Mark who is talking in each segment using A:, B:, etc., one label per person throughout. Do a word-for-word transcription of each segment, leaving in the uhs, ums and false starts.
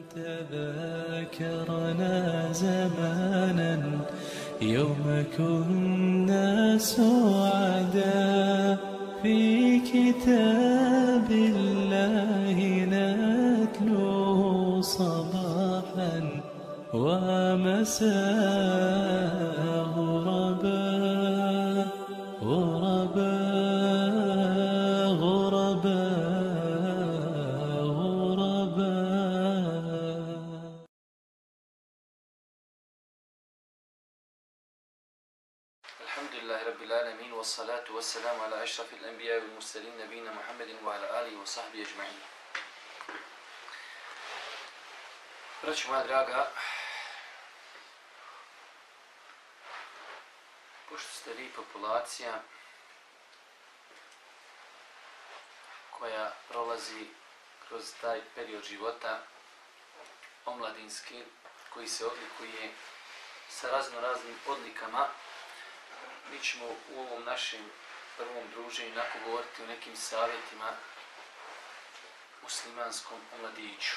A: تذاكرنا زمانا يوم كنا سعدا في كتاب الله نتلوه صباحا ومساء غربا غربا غربا غربا.
B: الحمد لله رب العالمين والصلاة والسلام على أشرف الأنبياء والمرسلين نبينا محمد وعلى آله وصحبه أجمعين. Braćo moja draga, pošto ste vi populacija koja prolazi kroz taj period života omladinski koji se odlikuje sa razno raznim odlikama, mi ćemo u ovom našem prvom druženju onako govoriti o nekim savjetima muslimanskom mladiću.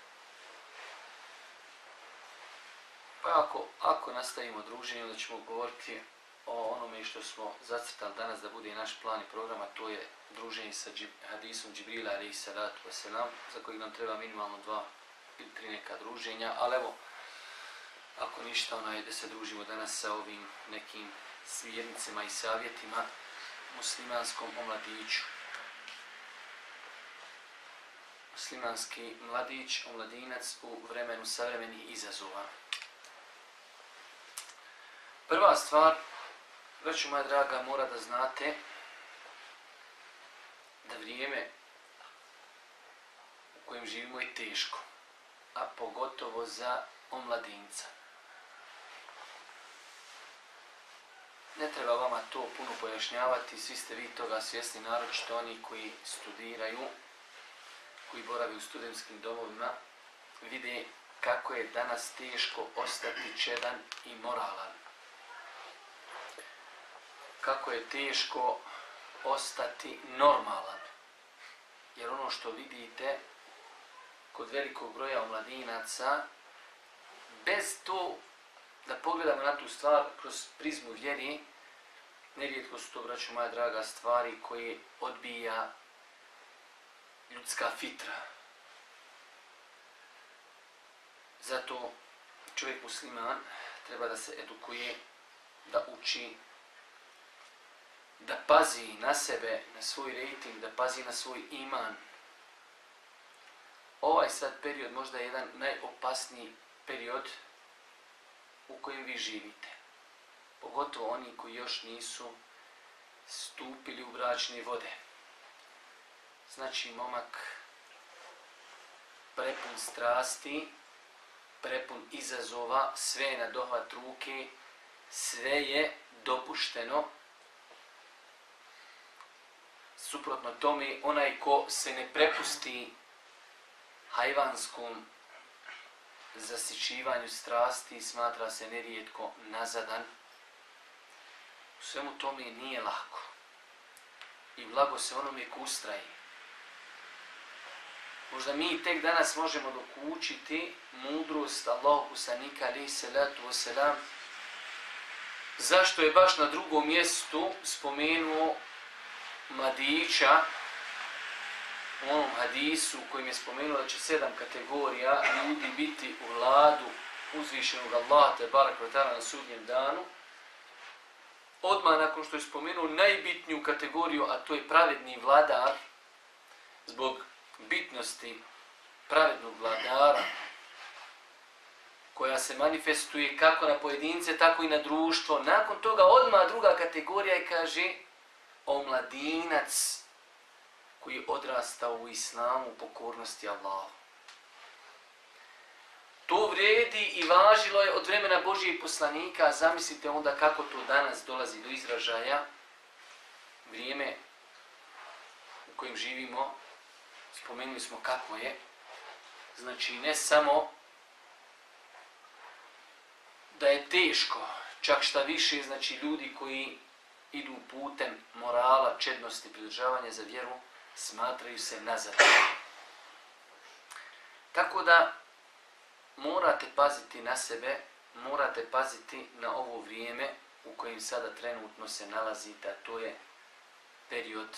B: Pa ako, ako nastavimo druženje, onda ćemo govoriti o onome što smo zacrtali danas da bude naš plan i program, a to je druženje sa džib, hadisom Džibrila alejhi salatu vesselam, za kojeg nam treba minimalno dva ili tri neka druženja, ali evo, ako ništa, onaj da se družimo danas sa ovim nekim smjernicama i savjetima muslimanskom omladiću. Muslimanski mladić, omladinac u vremenu savremenih izazova. Prva stvar, braćo moja draga, mora da znate da vrijeme u kojem živimo je teško, a pogotovo za omladinca. Ne treba vama to puno pojašnjavati, svi ste vi toga svjesni, naročito oni koji studiraju, koji boravi u studentskim domovima, vide kako je danas teško ostati čedan i moralan. Kako je teško ostati normalan. Jer ono što vidite kod velikog broja omladinaca, bez to da pogledamo na tu stvar kroz prizmu vjeri, nerijetko su to, braćo moja draga, stvari koje odbija ljudska fitra. Zato čovjek musliman treba da se edukuje, da uči, da pazi na sebe, na svoj rating, da pazi na svoj iman. Ovaj sad period možda je jedan najopasniji period u kojem vi živite. Pogotovo oni koji još nisu stupili u bračne vode. Znači, momak prepun strasti, prepun izazova, sve je na dohvat ruke, sve je dopušteno. Suprotno tome, onaj ko se ne prepusti hajvanskom zasićivanju strasti, smatra se nerijetko nazadan. U svemu tome nije lako. I blago se onome ko ustraji. Možda mi tek danas možemo dokučiti mudrost Allahov poslanika alejhi salatu vesselam, zašto je baš na drugom mjestu spomenuo mladića u onom hadisu u kojem je spomenuo da će sedam kategorija ljudi biti u vladu uzvišenog Allaha te barek ve taala na sudnjem danu. Odmah nakon što je spomenuo najbitniju kategoriju, a to je pravedni vladar, zbog bitnosti pravednog vladara, koja se manifestuje kako na pojedince, tako i na društvo. Nakon toga odmah druga kategorija je, kaže, omladinac koji je odrastao u islamu, u pokornosti Allahu. To vrijedi i važilo je od vremena Božijeg poslanika, a zamislite onda kako to danas dolazi do izražaja. Vrijeme u kojem živimo, spomenuli smo kako je. Znači, ne samo da je teško, čak šta više, znači ljudi koji idu putem morala, čednosti, pridržavanja za vjeru, smatraju se nazad. Tako da morate paziti na sebe, morate paziti na ovo vrijeme u kojem sada trenutno se nalazite, a to je period,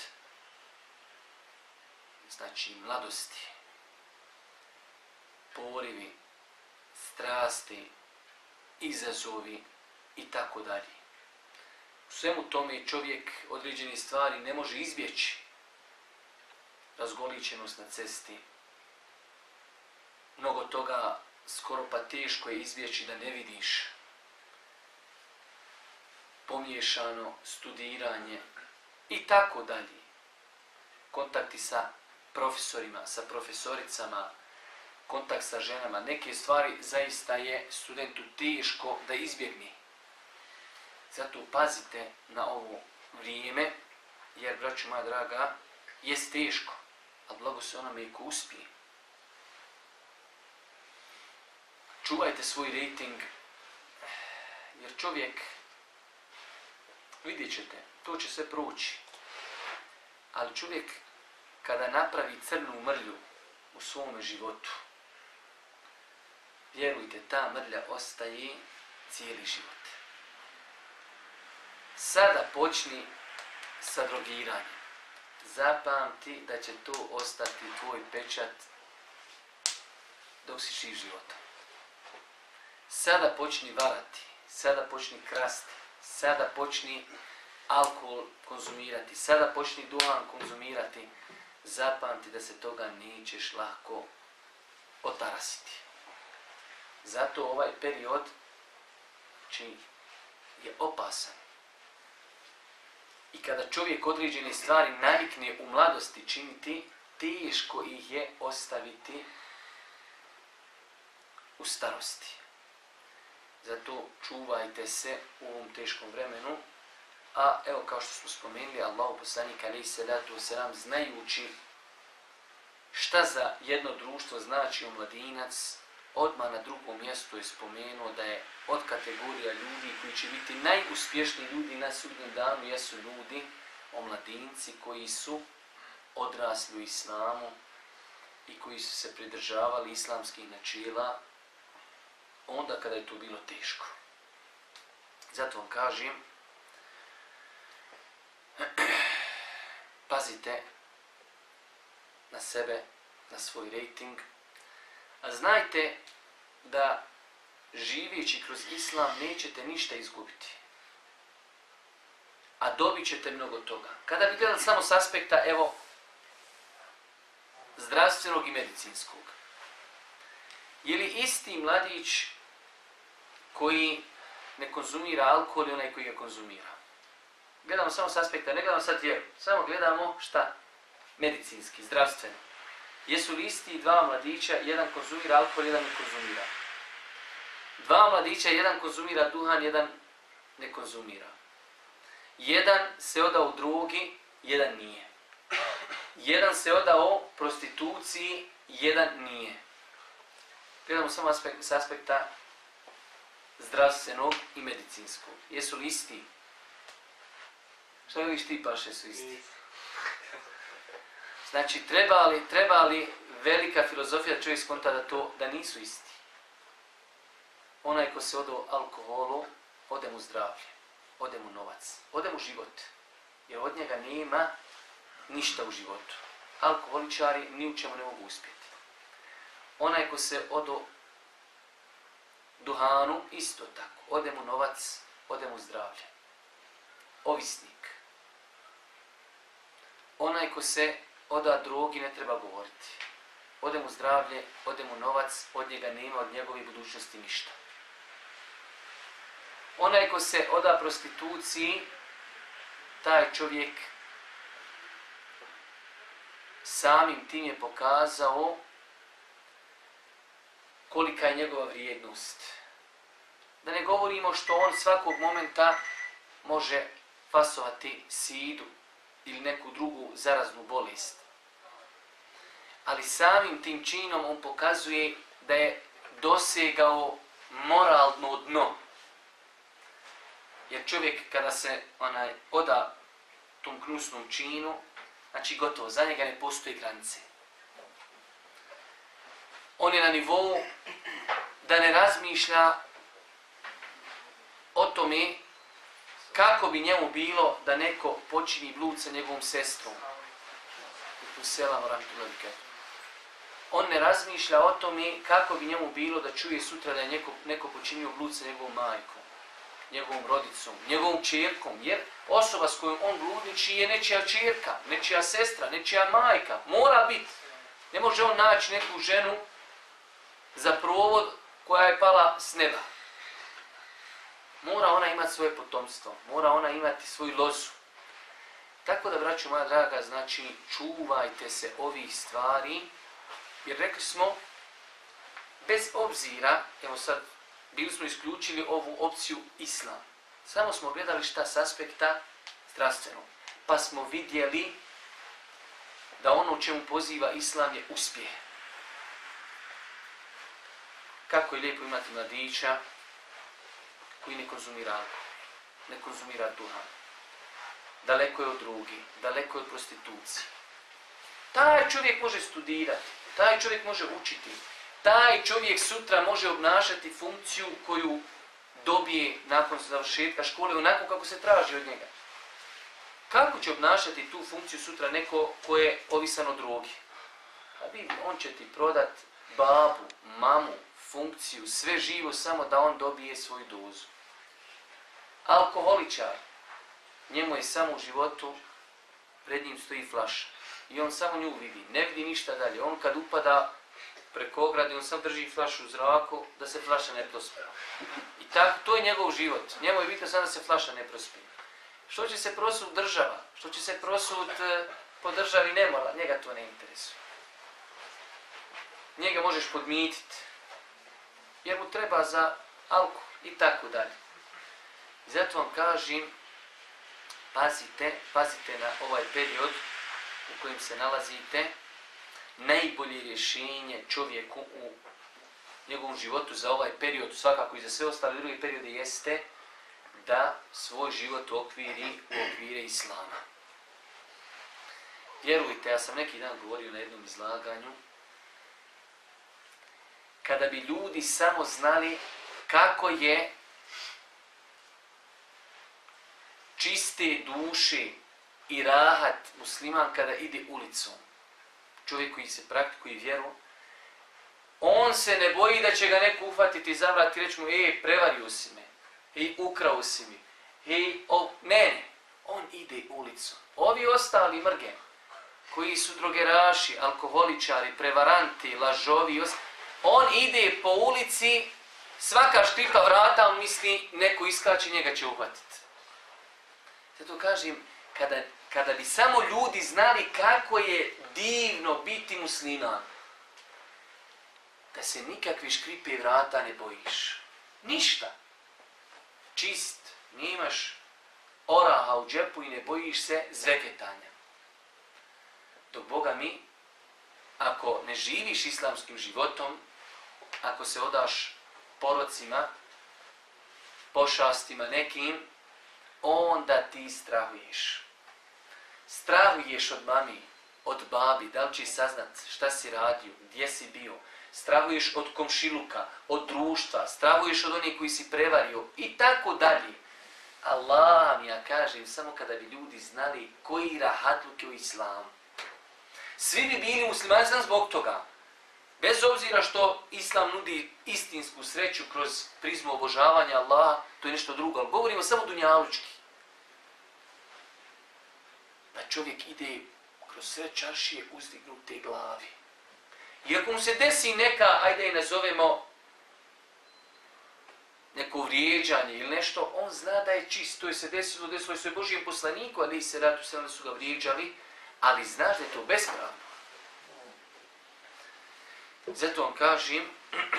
B: znači mladosti, porivi, strasti, izazovi i tako dalje. U svemu tome čovjek određene stvari ne može izbjeći. Razgoličenost na cesti. Mnogo toga skoro pa teško je izbjeći da ne vidiš. Pomiješano studiranje i tako dalje. Kontakti sa profesorima, sa profesoricama, kontakt sa ženama. Neke stvari zaista je studentu teško da izbjegne. Zato pazite na ovo vrijeme, jer, braćo moja draga, jest teško, a blago se onome i ko uspije. Čuvajte svoj rating, jer čovjek, vidjet ćete, to će sve proći. Ali čovjek, kada napravi crnu mrlju u svome životu, vjerujte, ta mrlja ostaje cijeli život. Sada počni sa drogiranjem. Zapamti da će to ostati tvoj pečat dok si živ životom. Sada počni varati, sada počni krasti, sada počni alkohol konzumirati, sada počni duhan konzumirati. Zapamti da se toga nećeš lako otarasiti. Zato ovaj period čini je opasan. I kada čovjek određene stvari navikne u mladosti činiti, teško ih je ostaviti u starosti. Zato čuvajte se u ovom teškom vremenu. A evo, kao što smo spomenuli, Allahu poslanik alejhi selatu vesselam, znajući šta za jedno društvo znači omladinac, odmah na drugom mjestu je spomenuo da je od kategorija ljudi koji će biti najuspješniji ljudi na sudnjem danu jesu ljudi, omladinci koji su odrasli u islamu i koji su se pridržavali islamskih načela onda kada je to bilo teško. Zato vam kažem, pazite na sebe, na svoj rating, a znajte da živeći kroz islam nećete ništa izgubiti. A dobit ćete mnogo toga. Kada bi gledali samo s aspekta, evo, zdravstvenog i medicinskog. Je li isti mladić koji ne konzumira alkohol i onaj koji ga konzumira? Gledamo samo s aspekta, ne gledamo sad vjeru, samo gledamo šta? Medicinski, zdravstveno. Jesu li isti dva mladića, jedan konzumira alkohol, jedan ne konzumira? Dva mladića, jedan konzumira duhan, jedan ne konzumira. Jedan se odao drogi, jedan nije. Jedan se odao prostituciji, jedan nije. Gledamo samo aspekt, s aspekta zdravstvenog i medicinskog. Jesu li isti? Šta vidiš ti, Paše, su isti? Znači, treba li, treba li velika filozofija da čovjek skonta da to, da nisu isti? Onaj ko se odao alkoholu, ode mu zdravlje, ode mu novac, ode mu život. Jer od njega nema ništa u životu. Alkoholičari ni u čemu ne mogu uspjeti. Onaj ko se odao duhanu, isto tako. Ode mu novac, ode mu zdravlje. Ovisnik. Onaj ko se oda drogi, ne treba govoriti. Ode mu zdravlje, ode mu novac, od njega nema, od njegove budućnosti ništa. Onaj ko se oda prostituciji, taj čovjek samim tim je pokazao kolika je njegova vrijednost. Da ne govorimo što on svakog momenta može fasovati sidu ili neku drugu zaraznu bolest. Ali samim tim činom on pokazuje da je dosegao moralno dno. Jer čovjek kada se onaj oda tom gnusnom činu, znači gotovo, za njega ne postoji granice. On je na nivou da ne razmišlja o tome kako bi njemu bilo da neko počini blud sa njegovom sestrom. U sela moram tu. On ne razmišlja o tome kako bi njemu bilo da čuje sutra da je neko, neko počinio blud sa njegovom majkom, njegovom rodicom, njegovom čerkom, jer osoba s kojom on bludniči je nečija čerka, nečija sestra, nečija majka. Mora biti. Ne može on naći neku ženu za provod koja je pala s neba. Mora ona imati svoje potomstvo, mora ona imati svoju lozu. Tako da, braćo moja draga, znači čuvajte se ovih stvari, jer rekli smo, bez obzira, evo sad, bili smo isključili ovu opciju islam. Samo smo gledali šta s aspekta zdravstvenog. Pa smo vidjeli da ono u čemu poziva islam je uspjeh. Kako je lijepo imati mladića koji ne konzumira alkohol, ne konzumira duhan. Daleko je od drugi, daleko je od prostitucije. Taj čovjek može studirati, taj čovjek može učiti, taj čovjek sutra može obnašati funkciju koju dobije nakon završetka škole, onako kako se traži od njega. Kako će obnašati tu funkciju sutra neko ko je ovisan od drogi? A vidi, on će ti prodat babu, mamu, funkciju, sve živo samo da on dobije svoju dozu. Alkoholičar, njemu je samo u životu, pred njim stoji flaša. I on samo nju vidi, ne vidi ništa dalje. On kad upada preko ograde, on sam drži flašu u zraku da se flaša ne prospe. I tako, to je njegov život. Njemu je bitno samo da se flaša ne prospe. Što će se prosud država, što će se prosud po državi nemora, njega to ne interesuje. Njega možeš podmititi, jer mu treba za alkohol i tako dalje. I zato vam kažem, pazite, pazite na ovaj period u kojem se nalazite. Najbolje rješenje čovjeku u njegovom životu za ovaj period, svakako i za sve ostale druge periode, jeste da svoj život okviri u okvire islama. Vjerujte, ja sam neki dan govorio na jednom izlaganju, kada bi ljudi samo znali kako je čiste duše i rahat musliman kada ide ulicom, čovjek koji se praktikuje vjeru, on se ne boji da će ga neko uhvatiti za vrat i reći mu, ej, prevario si me, ej, ukrao si mi, ej, o, ne, ne, on ide ulicom. Ovi ostali mrge, koji su drogeraši, alkoholičari, prevaranti, lažovi, on ide po ulici, svaka štripa vrata, on misli, neko iskače, njega će uhvatiti. Zato kažem, kada, kada bi samo ljudi znali kako je divno biti musliman, da se nikakve škripe vrata ne bojiš. Ništa. Čist, nemaš oraha u džepu i ne bojiš se zveketanja. Dok Boga mi, ako ne živiš islamskim životom, ako se odaš porocima, pošastima nekim, onda ti strahuješ. Strahuješ od mami, od babi, da li će saznat šta si radio, gdje si bio. Strahuješ od komšiluka, od društva, strahuješ od onih koji si prevario i tako dalje. Allah mi ja kažem, samo kada bi ljudi znali koji rahatluk je u islamu. Svi bi bili muslimani znam zbog toga. Bez obzira što islam nudi istinsku sreću kroz prizmu obožavanja Allaha, to je nešto drugo, ali govorimo samo dunjalučki. Da čovjek ide kroz sve čaršije uzdignute glavi. I ako mu se desi neka, ajde je nazovemo, neko vrijeđanje ili nešto, on zna da je čist, to je se desilo, desilo je svoj Božijem poslaniku, ali se ratu se da su ga vrijeđali, ali znaš da je to bespravno. Zato vam kažem,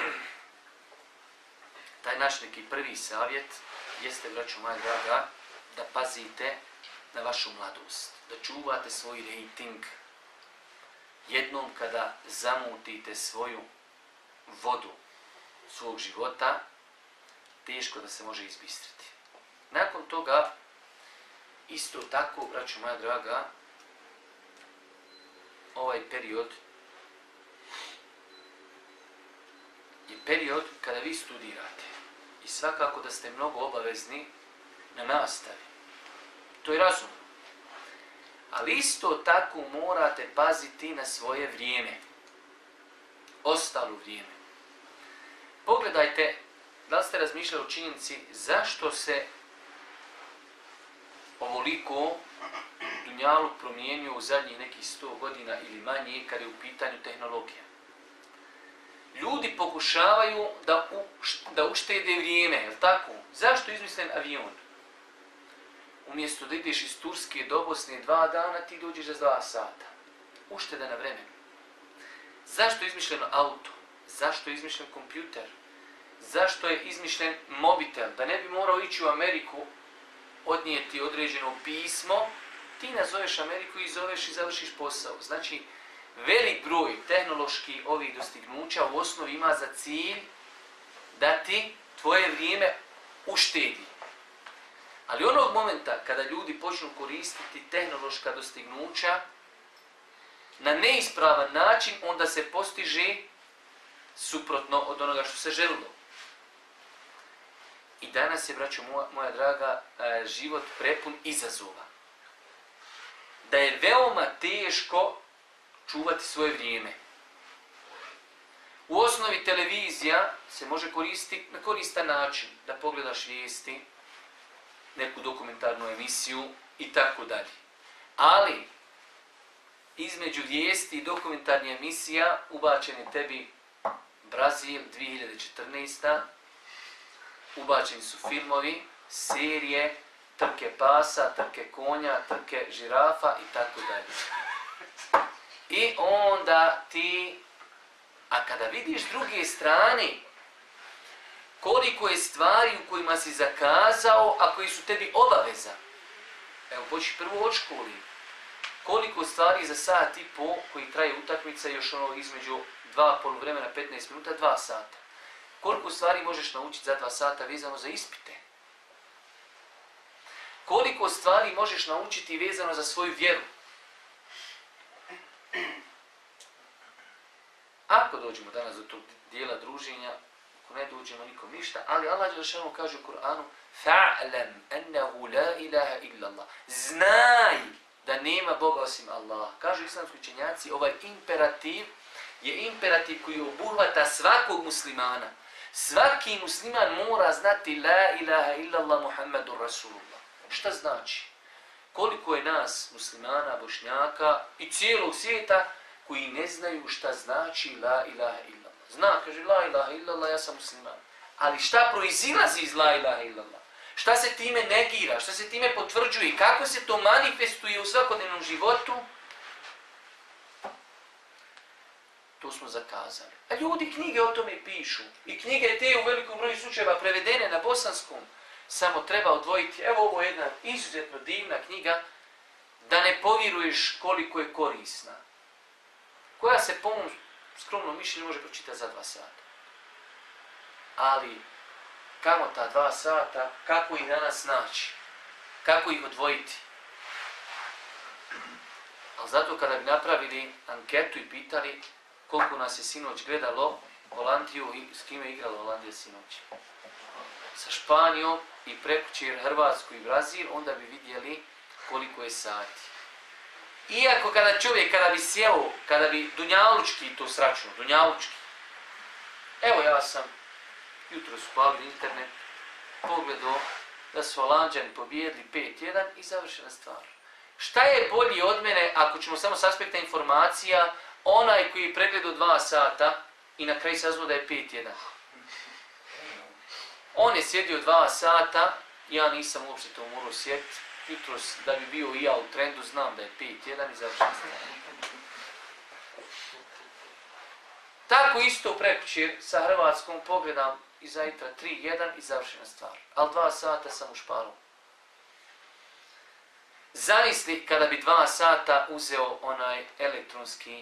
B: taj naš neki prvi savjet jeste, braćo moja draga, da pazite na vašu mladost, da čuvate svoj rejting. Jednom kada zamutite svoju vodu svog života, teško da se može izbistriti. Nakon toga, isto tako, braćo moja draga, ovaj period je period kada vi studirate. I svakako da ste mnogo obavezni na nastavi. To je razumno. Ali isto tako morate paziti na svoje vrijeme. Ostalo vrijeme. Pogledajte, da li ste razmišljali o činjenici zašto se ovoliko dunjaluk promijenio u zadnjih nekih sto godina ili manje kad je u pitanju tehnologija. Ljudi pokušavaju da, u, da uštede vrijeme, je li tako? Zašto je izmislen avion? Umjesto da ideš iz Turske do Bosne dva dana, ti dođeš za dva sata. Ušteda na vremenu. Zašto je izmišljeno auto? Zašto je izmišljen kompjuter? Zašto je izmišljen mobitel? Da ne bi morao ići u Ameriku, odnijeti određeno pismo, ti nazoveš Ameriku i zoveš i završiš posao. Znači, velik broj tehnoloških ovih dostignuća u osnovi ima za cilj da ti tvoje vrijeme uštedi. Ali onog momenta kada ljudi počnu koristiti tehnološka dostignuća na neispravan način, onda se postiže suprotno od onoga što se želilo. I danas je, braćo moja, moja draga, život prepun izazova. Da je veoma teško čuvati svoje vrijeme. U osnovi televizija se može koristiti na koristan način, da pogledaš vijesti, neku dokumentarnu emisiju i tako dalje. Ali, između vijesti i dokumentarnih emisija ubačen je tebi Brazil dvije hiljade četrnaesta. Ubačeni su filmovi, serije, trke pasa, trke konja, trke žirafa i tako dalje. I onda ti, a kada vidiš s druge strane, koliko je stvari u kojima si zakazao, a koji su tebi obaveza. Evo, počni prvo od školi. Koliko stvari za sat i po koji traje utakmica, još ono između dva poluvremena, petnaest minuta, dva sata. Koliko stvari možeš naučiti za dva sata vezano za ispite? Koliko stvari možeš naučiti vezano za svoju vjeru? Ako dođemo danas do tog dijela druženja, ako ne dođemo nikom ništa, ali Allah dželešanu kaže u Kur'anu fa'lam annahu la ilaha illa Allah. Znaj da nema Boga osim Allah. Kažu islamski učenjaci, ovaj imperativ je imperativ koji obuhvata svakog muslimana. Svaki musliman mora znati la ilaha illallah Muhammadur Rasulullah. Šta znači? Koliko je nas, muslimana, bošnjaka i cijelog svijeta koji ne znaju šta znači la ilaha illallah. Zna, kaže la ilaha illallah, ja sam musliman. Ali šta proizilazi iz la ilaha illallah? Šta se time negira? Šta se time potvrđuje? Kako se to manifestuje u svakodnevnom životu? To smo zakazali. A ljudi knjige o tome pišu. I knjige te u velikom broju slučajeva prevedene na bosanskom. Samo treba odvojiti. Evo ovo je jedna izuzetno divna knjiga da ne povjeruješ koliko je korisna. Koja se po mom skromnom mišljenju može pročitati za dva sata. Ali kamo ta dva sata, kako ih danas naći? Kako ih odvojiti? Ali zato kada bi napravili anketu i pitali koliko nas je sinoć gledalo Holandiju i s kime je igrala Holandija sinoć? Sa Španijom i prekućer Hrvatsku i Brazil, onda bi vidjeli koliko je sati. Iako kada čovjek, kada bi sjeo, kada bi dunjalučki to sračuo, dunjalučki. Evo ja sam jutro spavio internet, pogledao da su Holanđani pobijedili pet jedan i završena stvar. Šta je bolji od mene, ako ćemo samo s aspekta informacija, onaj koji je pregledao dva sata i na kraju saznao da je pet jedan. On je sjedio dva sata, ja nisam uopšte to morao sjetiti. Jutros, da bi bio i ja u trendu, znam da je pet jedan i završena stvar. Tako isto prekućer sa Hrvatskom pogledam i zajtra tri jedan i završena stvar. Ali dva sata sam u šparu. Zamisli kada bi dva sata uzeo onaj elektronski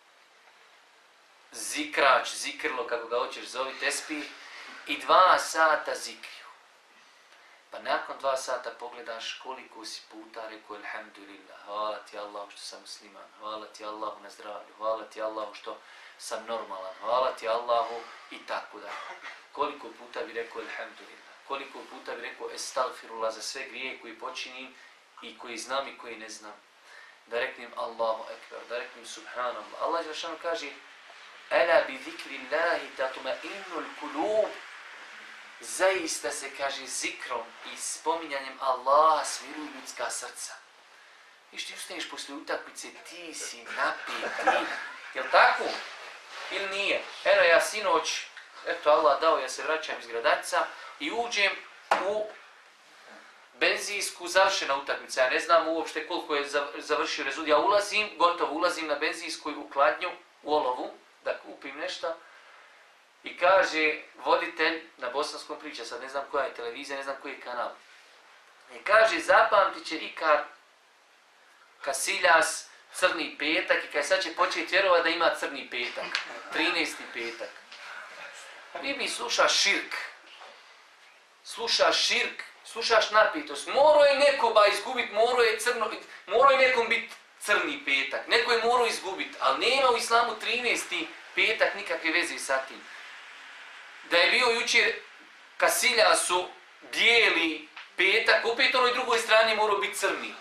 B: zikrač, zikrlo, kako ga hoćeš zove, tespih, i dva sata zikrio. Pa nakon dva sata pogledaš koliko si puta rekao alhamdulillah, hvala ti Allahu što sam musliman, hvala ti Allahu na zdravlju, hvala ti Allahu što sam normalan, hvala ti Allahu i tako da. Koliko puta bi rekao alhamdulillah, koliko puta bi rekao estagfirullah za sve grije koji počinim i koji znam i koji ne znam. Da reknem Allahu ekber, da reknem subhanallah. Allah dželešanu kaže Ela bi zikrillahi tatma'innul kulub. Zaista se kaže zikrom i spominjanjem Allaha smiruju ljudska srca. I što ti ustaneš poslije utakmice, ti si napit, ti. Jel tako? Ili nije? Eno ja sinoć, eto Allah dao, ja se vraćam iz Gradačca i uđem u benzinsku završena utakmica. Ja ne znam uopšte koliko je završio rezultat. Ja ulazim, gotovo ulazim na benzinsku u Kladnju, u Olovu, da kupim nešto. I kaže voditelj na bosanskom priča, sad ne znam koja je televizija, ne znam koji je kanal. I kaže zapamtit će Ikar Casillas crni petak i kaj sad će početi vjerovati da ima crni petak. trinaesti petak. Vi mi slušaš širk. Slušaš širk, slušaš napitost. Morao je neko ba izgubiti, morao je crno, morao je nekom biti crni petak. Neko je morao izgubiti, ali nema u islamu trinaesti petak nikakve veze sa tim. Da je bio jučer Casiljasu bijeli petak, opet onoj drugoj strani morao biti crni.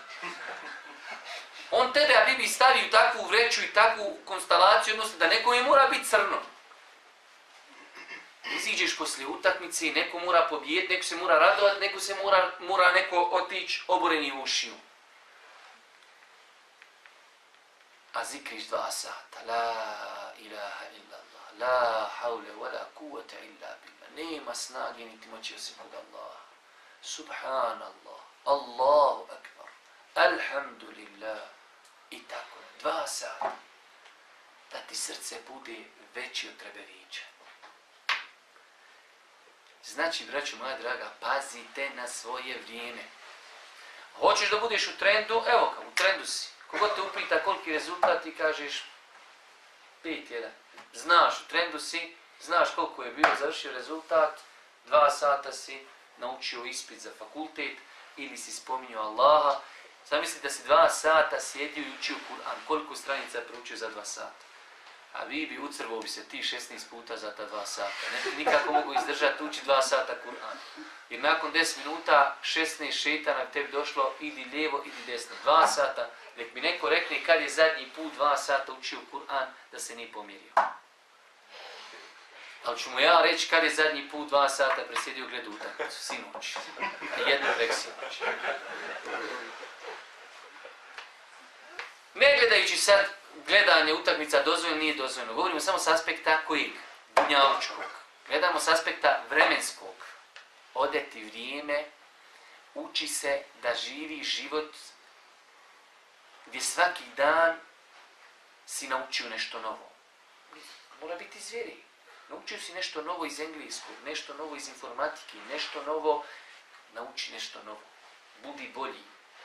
B: On tebe, a bi stavi u takvu vreću i takvu konstelaciju, odnosno da nekome mora biti crno. Iziđeš poslije utakmice i neko mora pobijeti, neko se mora radovati, neko se mora, mora neko otići oboreni ušiju. A zikriš dva sata, la ilaha illallah, la haule wa la kuvvete illa billah. Nema snage niti moći osim kod Allaha. Subhanallah, Allahu akbar, alhamdulillah. I tako, dva sata. Da ti srce bude veći od trebevića. Znači, braćo moja draga, pazite na svoje vrijeme. Hoćeš da budeš u trendu? Evo kao, u trendu si. Kogod te upita koliki rezultat i kažeš pet jedan. Znaš, u trendu si, znaš koliko je bio završio rezultat, dva sata si naučio ispit za fakultet ili si spominjao Allaha. Zamisli da si dva sata sjedio i učio Kur'an. Koliko stranica je proučio za dva sata? A vi bi ucrvao bi se ti šesnaest puta za ta dva sata. Ne bi nikako mogu izdržati uči dva sata Kur'an. Jer nakon deset minuta šesnaest šetana bi tebi došlo idi lijevo, idi desno. Dva sata. Nek mi neko rekne kad je zadnji put dva sata učio Kur'an da se nije pomjerio. Ali ću mu ja reći kad je zadnji put dva sata presjedio gledu utakmicu. Sinoć. A jedno prek sinoć. Ne gledajući sad gledanje utakmica dozvoljeno, nije dozvoljeno. Govorimo samo s aspekta kojeg? Dunjalučkog. Gledamo s aspekta vremenskog. Ode ti vrijeme, uči se da živi život gdje svaki dan si naučio nešto novo. Mora biti zvijeri. Naučio si nešto novo iz engleskog, nešto novo iz informatike, nešto novo, nauči nešto novo. Budi bolji.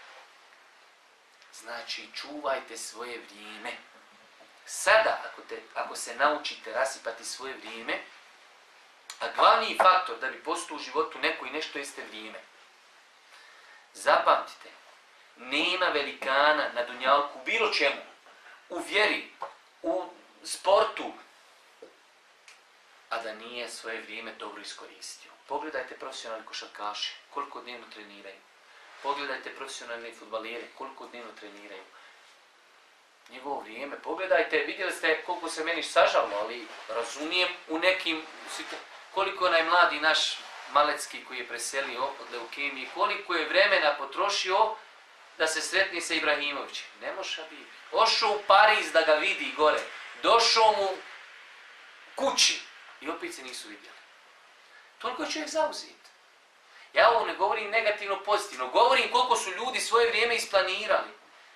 B: Znači, čuvajte svoje vrijeme. Sada, ako, te, ako se naučite rasipati svoje vrijeme, a glavni faktor da bi postao u životu neko i nešto jeste vrijeme. Zapamtite, nema velikana na dunjalku, bilo čemu, u vjeri, u sportu, a da nije svoje vrijeme dobro iskoristio. Pogledajte profesionalni košarkaši, koliko dnevno treniraju. Pogledajte profesionalne fudbalere, koliko dnevno treniraju. Njegovo vrijeme, pogledajte, vidjeli ste koliko se meni sažalo, ali razumijem u nekim, koliko je onaj mladi naš Malecki koji je preselio od leukemije, koliko je vremena potrošio da se sretni sa Ibrahimovićem. Ne može biti. Ošao u Pariz da ga vidi gore, došao mu kući i opet se nisu vidjeli. Toliko je čovjek zauzet. Ja ovo ne govorim negativno, pozitivno. Govorim koliko su ljudi svoje vrijeme isplanirali.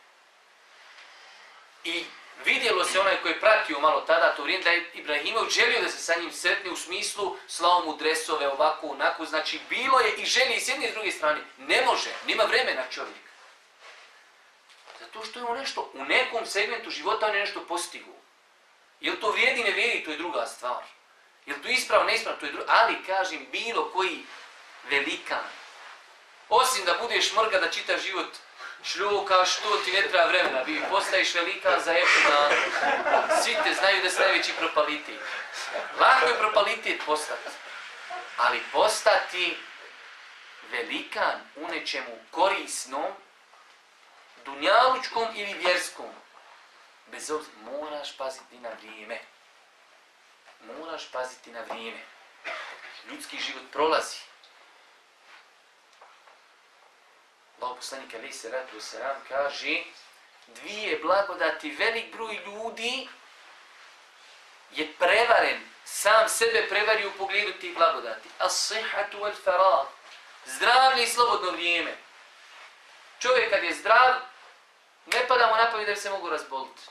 B: I vidjelo se onaj koji je pratio malo tada to vrijeme da je Ibrahimović želio da se sa njim sretne u smislu slao mu dresove ovako, onako. Znači bilo je i želje i s jedne i s druge strane. Ne može, nema vremena čovjek. Zato što je on nešto, u nekom segmentu života on je nešto postigao. Jel to vrijedi, ne vrijedi, to je druga stvar. Jel to ispravno, neispravno, to je druga. Ali, kažem, bilo koji velikan. Osim da budeš mrga da čitaš život šljuka, što ti ne treba vremena, vi postaješ velika za jedan dan. Svi te znaju da si najveći propalitet. Lako je propalitet postati, ali postati velikan u nečemu korisnom, dunjalučkom ili vjerskom, bez obzira, moraš paziti na vrijeme. Moraš paziti na vrijeme. Ljudski život prolazi. Allahov poslanik alejhi selatu vesselam kaže dvije blagodati, velik broj ljudi je prevaren, sam sebe prevari u pogledu tih blagodati. As-sihhatu wal faragh. Zdravlje i slobodno vrijeme. Čovjek kad je zdrav, ne pada mu na pamet da bi se mogu razboliti.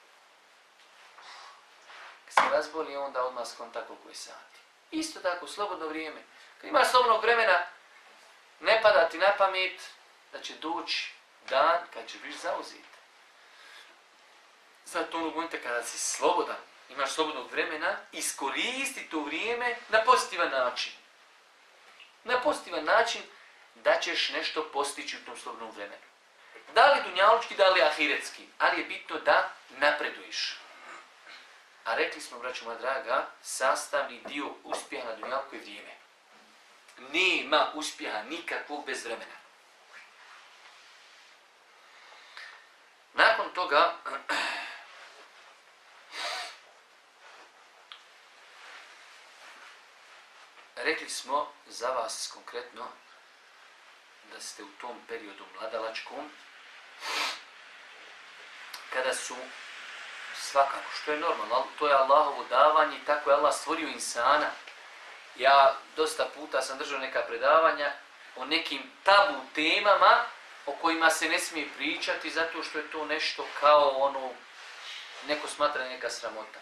B: Kad se razboli, onda odmah skonta koliko je sati. Isto tako, slobodno vrijeme. Kad imaš slobodnog vremena, ne pada ti na pamet da će doći dan kad će biti zauzet. Zato onog momenta kada si slobodan, imaš slobodnog vremena, iskoristi to vrijeme na pozitivan način. Na pozitivan način da ćeš nešto postići u tom slobodnom vremenu. Da li dunjalučki, da li ahiretski, ali je bitno da napreduješ. A rekli smo, braćo moja draga, sastavni dio uspjeha na dunjalku je vrijeme. Nema uspjeha nikakvog bez vremena. Nakon toga, rekli smo za vas konkretno da ste u tom periodu mladalačkom, kada su svakako, što je normalno, to je Allahovo davanje i tako je Allah stvorio insana. Ja dosta puta sam držao neka predavanja o nekim tabu temama o kojima se ne smije pričati zato što je to nešto kao ono, neko smatra neka sramota.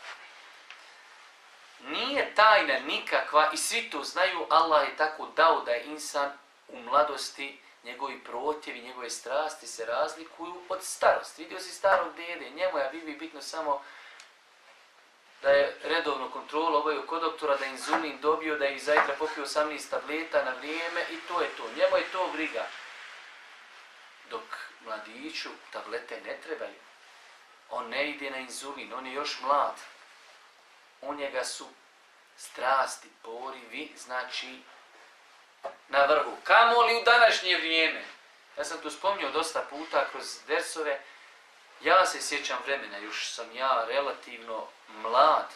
B: Nije tajna nikakva i svi to znaju, Allah je tako dao da je insan u mladosti, njegovi protjevi, njegove strasti se razlikuju od starosti. Vidio si starog dede, njemu je bibi bitno samo da je redovno kontrolu obavio kod doktora, da inzulin dobio, da je zajtra popio osamnaest tableta na vrijeme i to je to. Njemu je to briga. Dok mladiću tablete ne trebaju. On ne ide na inzulin, on je još mlad. U njega su strasti, porivi, znači na vrhu. Kamoli u današnje vrijeme. Ja sam to spominjao dosta puta kroz dersove. Ja se sjećam vremena, još sam ja relativno mlad.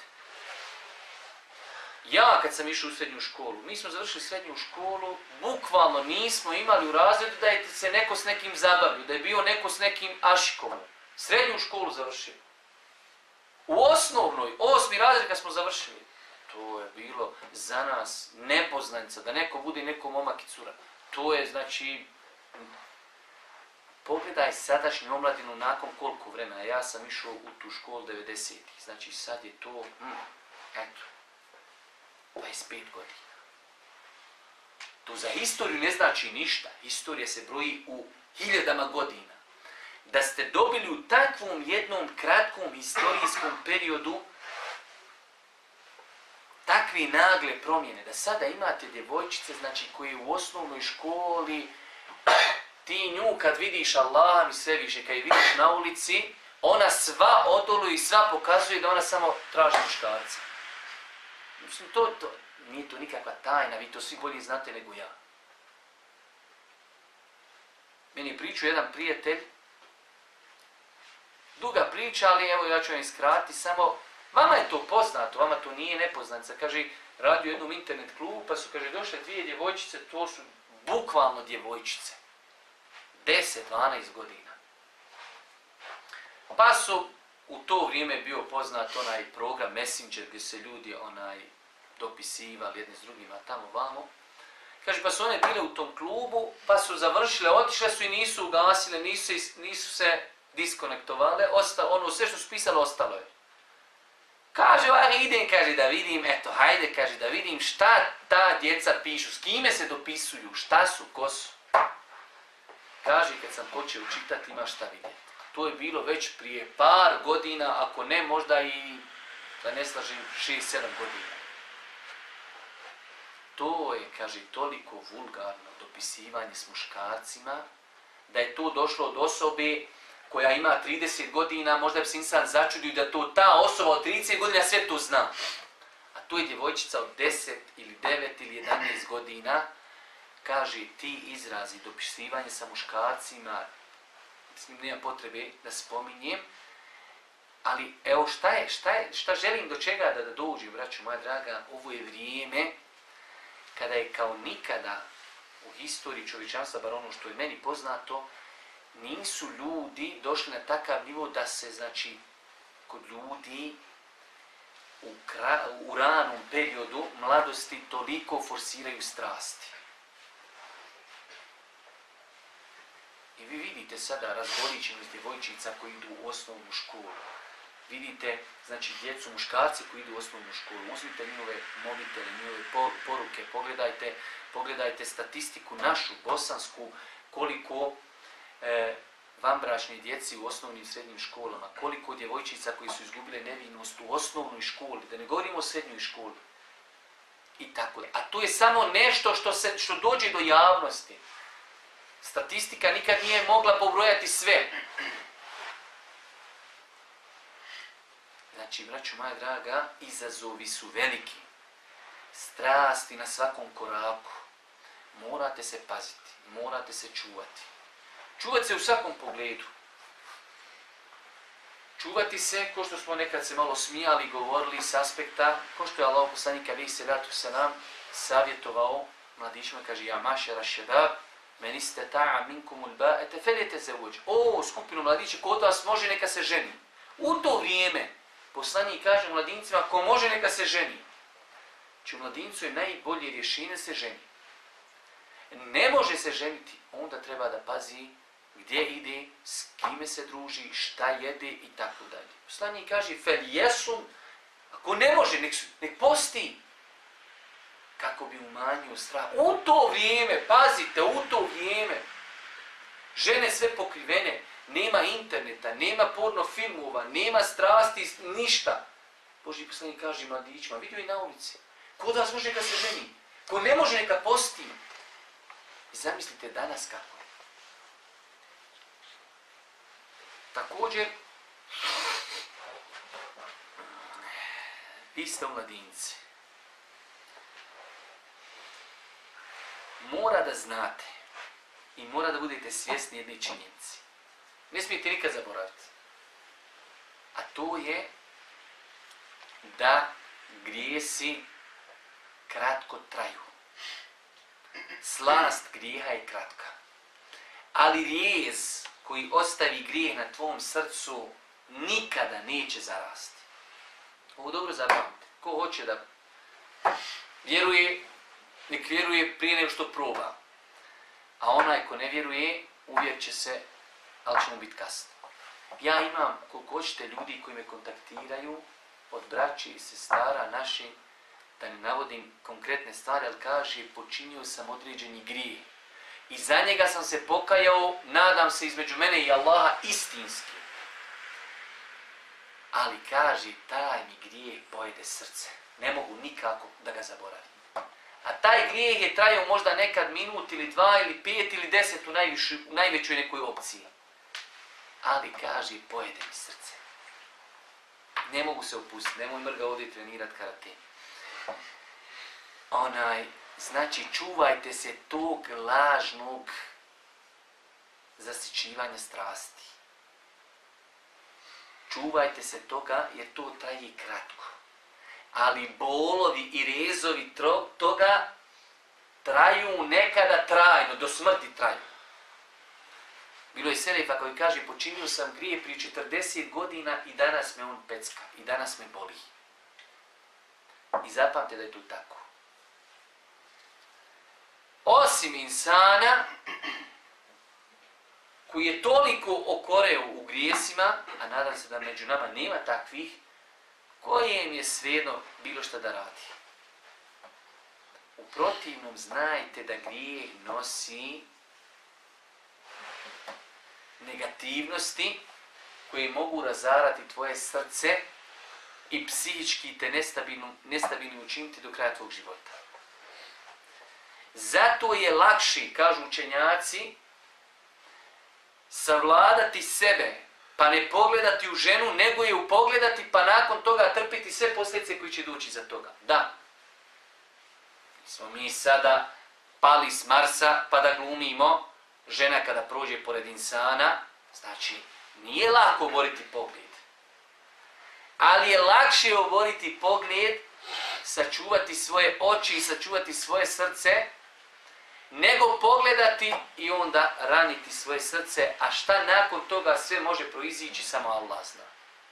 B: Ja kad sam išao u srednju školu, mi smo završili srednju školu, bukvalno nismo imali u razredu da je se neko s nekim zabavio, da je bio neko s nekim ašikom. Srednju školu završili. U osnovnoj, osmi razred kad smo završili, to je bilo za nas nepoznanica, da neko bude neko momak i cura. To je, znači, pogledaj sadašnju omladinu nakon koliko vremena. Ja sam išao u tu školu devedesetih, znači sad je to, mm, eto, dvadeset pet godina. To za historiju ne znači ništa. Historija se broji u hiljadama godina. Da ste dobili u takvom jednom kratkom historijskom periodu takve nagle promjene, da sada imate djevojčice, znači koje u osnovnoj školi, ti nju kad vidiš Allah mi sve više, kad je vidiš na ulici, ona sva odoluje i sva pokazuje da ona samo traži muškarca. Mislim, to, to nije to nikakva tajna, vi to svi bolje znate nego ja. Meni je pričao jedan prijatelj, duga priča, ali evo ja ću vam iskratiti, samo vama je to poznato, vama to nije nepoznanica. Kaže, radio jednom internet klubu, pa su, kaže, došle dvije djevojčice, to su bukvalno djevojčice. deset dvanaest godina. Pa su, u to vrijeme bio poznat onaj program Messenger, gdje se ljudi onaj dopisivali jedni s drugima tamo vamo. Kaže, pa su one bile u tom klubu, pa su završile, otišle su i nisu ugasile, nisu, nisu se diskonektovale, osta, ono sve što su pisali ostalo je. Kaže, ovdje idem, kaže, da vidim, eto, hajde, kaže, da vidim šta ta djeca pišu, s kime se dopisuju, šta su, ko su. Kaže, kad sam počeo čitati, ima šta vidjeti. To je bilo već prije par godina, ako ne, možda i, da ne slažem, šest sedam godina. To je, kaže, toliko vulgarno dopisivanje s muškarcima, da je to došlo od osobe koja ima trideset godina, možda bi se insan začudio da to ta osoba od trideset godina sve to zna. A to je djevojčica od deset ili devet ili jedanaest godina, kaže ti izrazi dopisivanje sa muškarcima, s njim nema potrebe da spominjem, ali evo šta je, šta je, šta želim do čega da, da dođem, braćo moja draga, ovo je vrijeme kada je kao nikada u historiji čovječanstva, bar ono što je meni poznato, nisu ljudi došli na takav nivo da se, znači, kod ljudi u, kra, u ranom periodu mladosti toliko forsiraju strasti. I vi vidite sada razgoličenost djevojčica koji idu u osnovnu školu. Vidite, znači, djecu, muškarci koji idu u osnovnu školu. Uzmite njihove mobitele, njihove poruke, pogledajte, pogledajte statistiku našu, bosansku, koliko e, vanbračne djeci u osnovnim i srednjim školama, koliko djevojčica koji su izgubile nevinost u osnovnoj školi, da ne govorimo o srednjoj školi. I tako da. A to je samo nešto što, se, što dođe do javnosti. Statistika nikad nije mogla pobrojati sve. Znači, braćo moja draga, izazovi su veliki. Strasti na svakom koraku. Morate se paziti, morate se čuvati. Čuvati se u svakom pogledu. Čuvati se, ko što smo nekad se malo smijali i govorili s aspekta, ko što je Allah poslanik alejhi selatu selam savjetovao mladićima, kaže ja mašara šebab, men istata'a minkumul ba'ata falyatazawwaj. O, skupinu mladića, ko od vas može, neka se ženi. U to vrijeme poslanik kaže mladincima, ko može, neka se ženi. Znači u mladincu je najbolje rješenje se ženi. Ne može se ženiti, onda treba da pazi gdje ide, s kime se druži, šta jede i tako dalje. Poslanik kaže fel jesum, ako ne može, nek, nek posti. Kako bi umanjio strah. U to vrijeme, pazite, u to vrijeme, žene sve pokrivene, nema interneta, nema porno filmova, nema strasti, ništa. Božji poslanik kaže mladićima, vidio i na ulici, ko da vas može neka se ženi, ko ne može neka posti. I zamislite danas kako je. Također, vi ste mladinci. Mora da znate i mora da budete svjesni jedne činjenice. Ne smijete nikad zaboraviti. A to je da grijesi kratko traju. Slast grijeha je kratka. Ali rijez koji ostavi grijeh na tvom srcu nikada neće zarasti. Ovo dobro zapamtite. Ko hoće da vjeruje, nek vjeruje prije nego što proba. A onaj ko ne vjeruje, uvjerit će se, ali će mu biti kasno. Ja imam, koliko hoćete, ljudi koji me kontaktiraju od braći i sestara naši, da ne navodim konkretne stvari, ali kaže, počinio sam određeni grijeh. I za njega sam se pokajao, nadam se, između mene i Allaha istinski. Ali kaže, taj mi grijeh pojede srce. Ne mogu nikako da ga zaboravim. A taj grijeh je trajao možda nekad minut ili dva ili pet ili deset u, najvišu, u najvećoj nekoj opciji. Ali kaže, pojede mi srce. Ne mogu se opustiti, nemoj mrga ovdje trenirati karate. Onaj, znači čuvajte se tog lažnog zasićivanja strasti. Čuvajte se toga jer to traje kratko. Ali bolovi i rezovi toga traju nekada trajno, do smrti traju. Bilo je selefa koji kaže, počinio sam grije prije četrdeset godina i danas me on pecka, i danas me boli. I zapamte da je to tako. Osim insana koji je toliko okoreo u grijesima, a nadam se da među nama nema takvih, kojem je svejedno bilo šta da radi. U protivnom znajte da grijeh nosi negativnosti koje mogu razarati tvoje srce i psihički te nestabilno, nestabilno učiniti do kraja tvog života. Zato je lakši, kažu učenjaci, savladati sebe, pa ne pogledati u ženu, nego je upogledati, pa nakon toga trpiti sve posljedice koji će doći za toga. Da. Smo mi sada pali s Marsa, pa da glumimo žena kada prođe pored insana. Znači, nije lako oboriti pogled. Ali je lakše oboriti pogled, sačuvati svoje oči i sačuvati svoje srce, nego pogledati i onda raniti svoje srce, a šta nakon toga sve može proizići, samo Allah zna.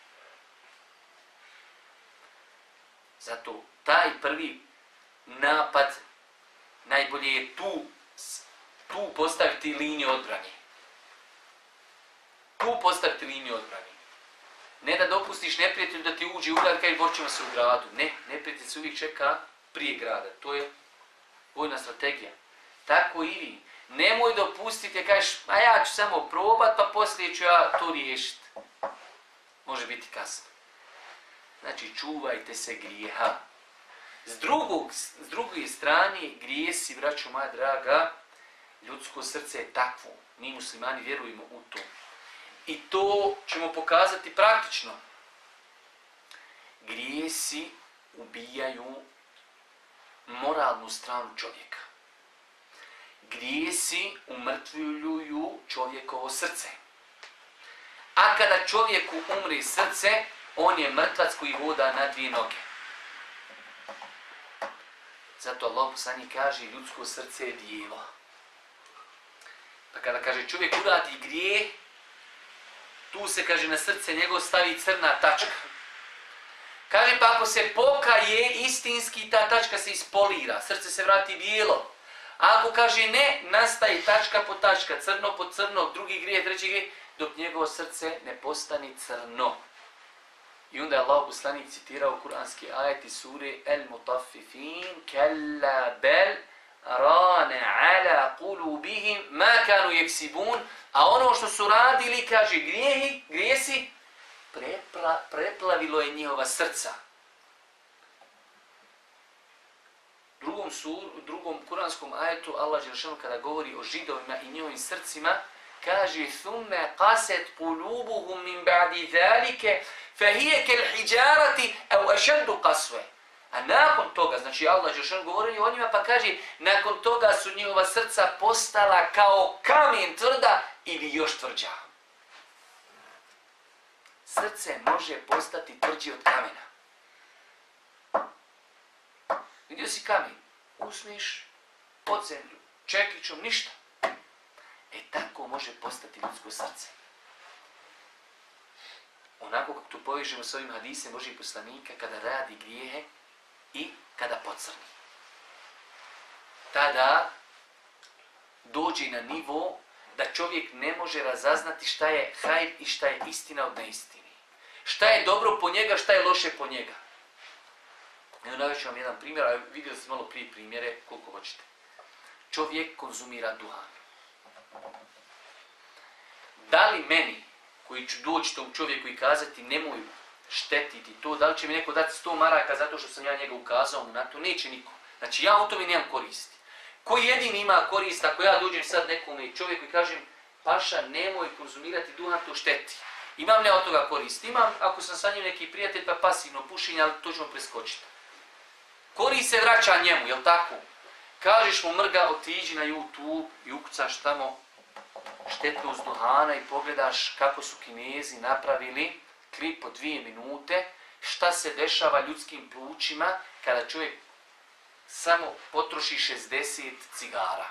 B: Zato taj prvi napad, najbolje je tu, tu postaviti liniju odbrane. Tu postaviti liniju odbrane. Ne da dopustiš neprijatelju da ti uđe u grad, kaj borćemo se u gradu. Ne, neprijatelj se uvijek čeka prije grada. To je vojna strategija. Tako i vi. Nemoj dopustiti, kažeš, a ja ću samo probat, pa poslije ću ja to riješiti. Može biti kasno. Znači, čuvajte se grijeha. S, drugog, s druge strane, grijesi, braćo moja draga, ljudsko srce je takvo. Mi muslimani vjerujemo u to. I to ćemo pokazati praktično. Grijesi ubijaju moralnu stranu čovjeka. Grijesi umrtvljuju čovjekovo srce. A kada čovjeku umre srce, on je mrtvac koji hoda na dvije noge. Zato Allah poslanik kaže, ljudsko srce je djevo. Pa kada kaže čovjek uradi grijeh, tu se, kaže, na srce njegov stavi crna tačka. Kaže, pa ako se pokaje, istinski ta tačka se ispolira, srce se vrati bijelo. A ako kaže ne, nastaje tačka po tačka, crno po crno, drugi grijeh, treći grijeh, dok njegovo srce ne postane crno. I onda je Allah poslanik citirao kuranski ajet iz sure El-Mutaffifin, kalla bel rane ala kulubihim ma kanu jeksibun, a ono što su radili, kaže, grijehi, grijesi, prepla, preplavilo je njihova srca. U drugom, sur, drugom kuranskom ajetu Allah dželešanu kada govori o židovima i njihovim srcima, kaže thumme qaset qulubuhum min ba'di zalike fahiya kal hijarati aw ashaddu qaswa. A nakon toga, znači Allah dželešanu govori o njima, pa kaže nakon toga su njihova srca postala kao kamen tvrda ili još tvrđa. Srce može postati tvrđi od kamena. Vidio si kamen, usmiš pod zemlju, čekićom, ništa. E tako može postati ljudsko srce. Onako kako tu povežemo s ovim hadisem Božijeg poslanika, kada radi grijehe i kada pocrni. Tada dođe na nivo da čovjek ne može razaznati šta je hajr i šta je istina od neistini. Šta je dobro po njega, šta je loše po njega. Evo navešću vam jedan primjer, a vidio sam malo prije primjere, koliko hoćete. Čovjek konzumira duhan. Da li meni, koji ću doći tom čovjeku i kazati nemoj štetiti to, da li će mi neko dati sto maraka zato što sam ja njega ukazao mu na to? Neće niko. Znači ja u tome nemam koristi. Koji jedini ima korist ako ja dođem sad nekome čovjeku i kažem paša nemoj konzumirati duhan, to šteti. Imam li ja od toga korist? Imam ako sam sa njim neki prijatelj pa pasivno pušenje, ali to ćemo preskočiti. Korist se vraća njemu, jel tako? Kažeš mu mrga, otiđi na YouTube i ukucaš tamo štetnost duhana i pogledaš kako su Kinezi napravili klip od dvije minute, šta se dešava ljudskim plućima kada čovjek samo potroši šezdeset cigara.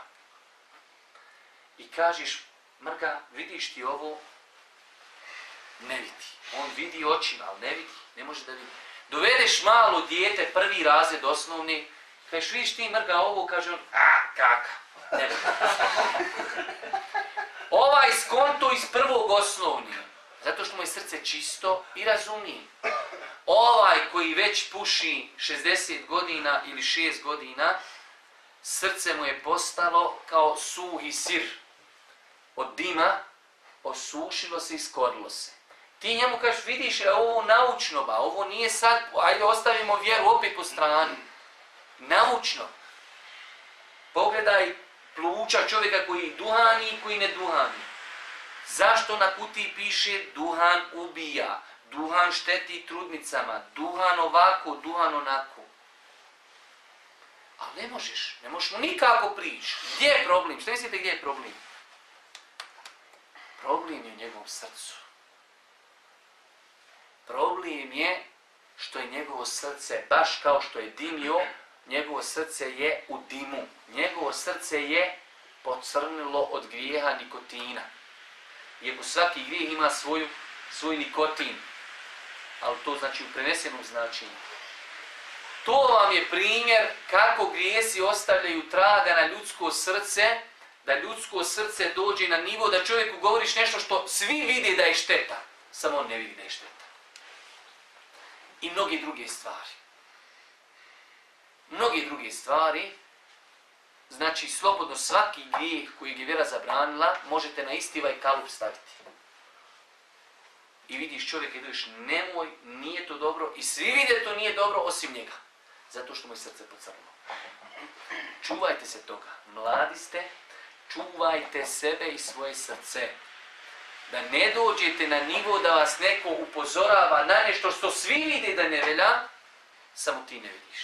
B: I kažeš, mrga, vidiš ti ovo? Ne vidi. On vidi očima, ali ne vidi. Ne može da vidi. Dovedeš malo dijete, prvi razred osnovni, kažeš, vidiš ti mrga ovo, kaže on, a, kaka. Ne vidi. Ovaj skonto iz prvog osnovni, zato što mu je srce čisto i razumije. Ovaj koji već puši šezdeset godina ili šest godina, srce mu je postalo kao suhi sir. Od dima osušilo se i skorilo se. Ti njemu kažeš, vidiš, ovo naučno, ba, ovo nije sad, ajde ostavimo vjeru opet po strani. Naučno. Pogledaj pluća čovjeka koji duhani i koji ne duhani. Zašto na kutiji piše duhan ubija, duhan šteti trudnicama, duhan ovako, duhan onako? Ali ne možeš, ne možeš mu nikako prići. Gdje je problem? Što mislite gdje je problem? Problem je u njegovom srcu. Problem je što je njegovo srce, baš kao što je dimio, njegovo srce je u dimu. Njegovo srce je pocrnilo od grijeha nikotina. Iako svaki grijeh ima svoju, svoj nikotin, ali to znači u prenesenom značenju. To vam je primjer kako grijesi ostavljaju traga na ljudsko srce, da ljudsko srce dođe na nivo da čovjeku govoriš nešto što svi vide da je šteta, samo on ne vidi da je šteta. I mnogi druge stvari. Mnogi druge stvari, znači slobodno svaki grijeh koji je vjera zabranila, možete na isti ovaj kalup staviti. I vidiš čovjeka i dođeš, nemoj, nije to dobro, i svi vide to nije dobro osim njega. Zato što mu je srce pocrnilo. Čuvajte se toga. Mladi ste, čuvajte sebe i svoje srce. Da ne dođete na nivo da vas neko upozorava na nešto što svi vide da ne velja, samo ti ne vidiš.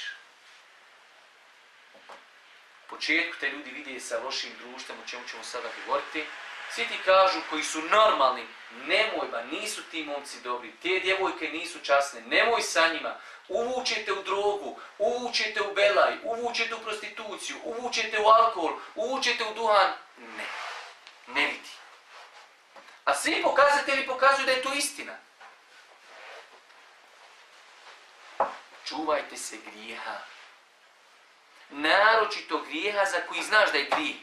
B: U početku te ljudi vide sa lošim društvom, o čemu ćemo sada govoriti. Svi ti kažu koji su normalni, nemoj ba, nisu ti momci dobri, te djevojke nisu časne, nemoj sa njima. Uvučete u drogu, uvučete u belaj, uvučete u prostituciju, uvučete u alkohol, uvučete u duhan. Ne, ne vidi. A svi pokazatelji pokazuju da je to istina. Čuvajte se grijeha. Naročito grijeha za koji znaš da je grijeh.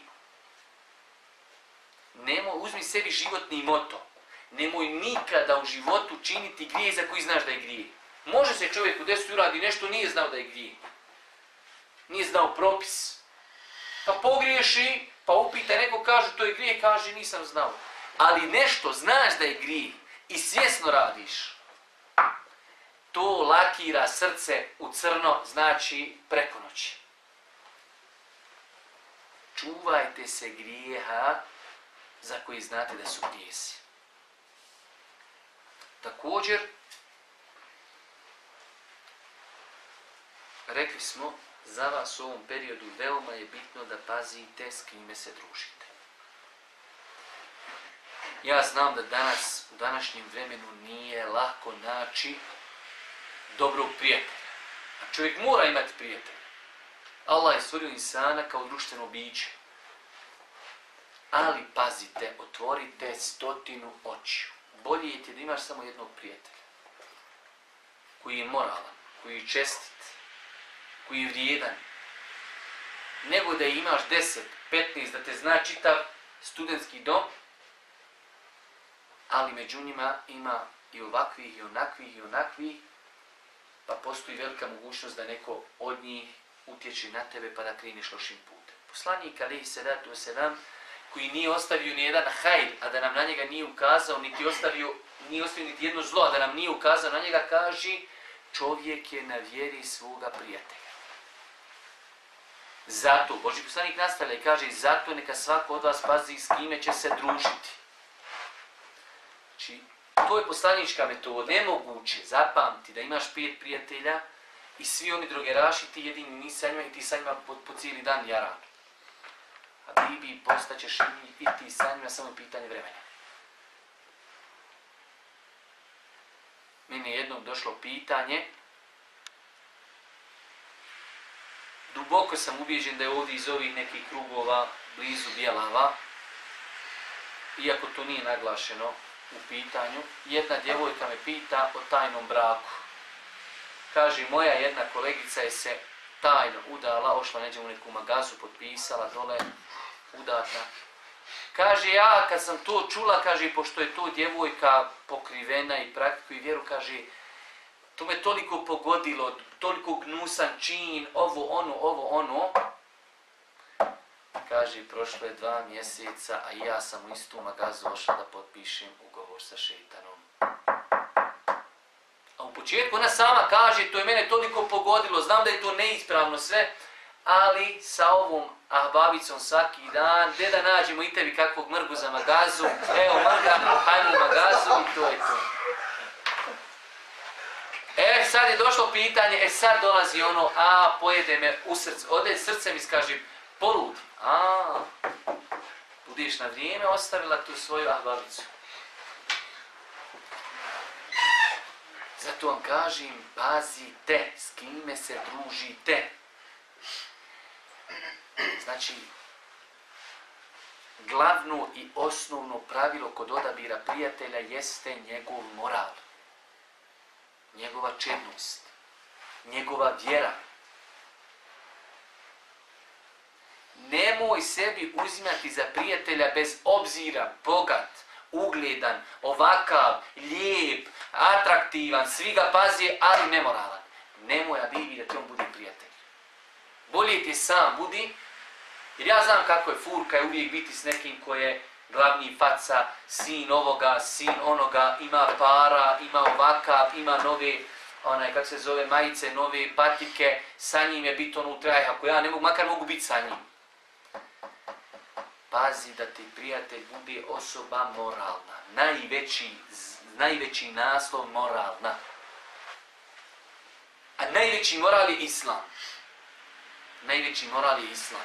B: Nemoj, uzmi sebi životni moto. Nemoj nikada u životu činiti grijeh za koji znaš da je grijeh. Može se čovjek u deseti uradi nešto, nije znao da je grijeh. Nije znao propis. Pa pogriješi, pa upita neko, kaže to je grijeh, kaže nisam znao. Ali nešto znaš da je grijeh i svjesno radiš. To lakira srce u crno, znači preko noći. Čuvajte se grijeha za koji znate da su grijesi. Također, rekli smo, za vas u ovom periodu veoma je bitno da pazite s kime se družite. Ja znam da danas, u današnjem vremenu nije lako naći dobrog prijatelja. A čovjek mora imati prijatelja. Allah je stvorio insana kao društveno biće. Ali pazite, otvorite stotinu očiju. Bolje je ti da imaš samo jednog prijatelja. Koji je moralan, koji je čestit, koji je vrijedan. Nego da imaš deset, petnaest, da te zna čitav studentski dom, ali među njima ima i ovakvih, i onakvih, i onakvih, pa postoji velika mogućnost da neko od njih utječe na tebe pa da kreneš lošim putem. Poslanik alejhi selatu vesselam, koji nije ostavio ni jedan hajr, a da nam na njega nije ukazao, niti ostavio, nije ostavio niti jedno zlo, a da nam nije ukazao na njega, kaže, čovjek je na vjeri svoga prijatelja. Zato, Božji poslanik nastavlja i kaže, zato neka svako od vas pazi s kime će se družiti. Znači, to je poslanička metoda. Nemoguće, zapamti da imaš pet prijatelja i svi oni drogeraši, ti jedini nisi sa njima i ti sa njima po, po cijeli dan jaran. A Bibi postaćeš i ti sa njima, samo pitanje vremena. Meni je jednom došlo pitanje, duboko sam ubijeđen da je ovdje iz ovih nekih krugova blizu Bjelava, iako to nije naglašeno u pitanju, jedna djevojka me pita o tajnom braku. Kaže, moja jedna kolegica je se tajno udala, ošla neđe u neku magazu, potpisala dole, udata. Kaže, ja kad sam to čula, kaže, pošto je to djevojka pokrivena i praktikuje vjeru, kaže, to me toliko pogodilo, toliko gnusan čin, ovo ono, ovo ono. Kaže, prošlo je dva mjeseca, a ja sam u istu magazu ošla da potpišem ugovor sa šejtanom. A u početku ona sama kaže, to je mene toliko pogodilo, znam da je to neispravno sve, ali sa ovom ahbabicom svaki dan, gdje da nađemo i tebi kakvog mrgu za magazu, evo mrga, hajmo u magazu i to je to. E, sad je došlo pitanje, e sad dolazi ono, a, pojede me u srce, ode srce mi skaže, poludi. A, budeš na vrijeme ostavila tu svoju ahbabicu. Zato vam kažem, pazite, s kime se družite. Znači, glavno i osnovno pravilo kod odabira prijatelja jeste njegov moral, njegova čednost, njegova vjera. Nemoj sebi uzimati za prijatelja bez obzira, bogat, ugledan, ovakav, lijep, atraktivan, svi ga pazi, ali nemoralan. Nemoj, a bibi, da ti on bude prijatelj. Bolje ti sam budi, jer ja znam kako je furka je uvijek biti s nekim ko je glavni faca, sin ovoga, sin onoga, ima para, ima ovakav, ima nove, onaj, kako se zove, majice, nove patike, sa njim je biti unutra, ako ja ne mogu, makar mogu biti sa njim. Pazi da ti prijatelj bude osoba moralna, najveći, najveći naslov moralna. A najveći moral je islam. Najveći moral je islam.